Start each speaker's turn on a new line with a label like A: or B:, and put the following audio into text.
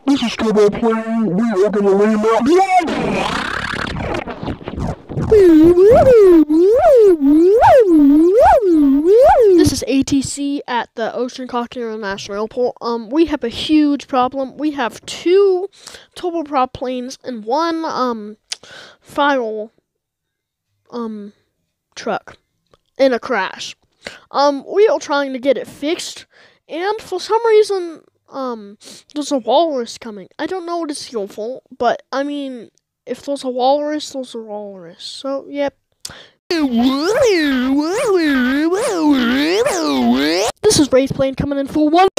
A: This is Turbo Plane. We are gonna land out.
B: This is ATC at the Ocean Cocktail International Airport. We have a huge problem. We have 2 turboprop planes and 1 fire truck in a crash. We are trying to get it fixed, and for some reason, there's a walrus coming. I don't know what it's your fault, but I mean, if there's a walrus, there's a walrus. So, yep. This is Ray's plane coming in for 1.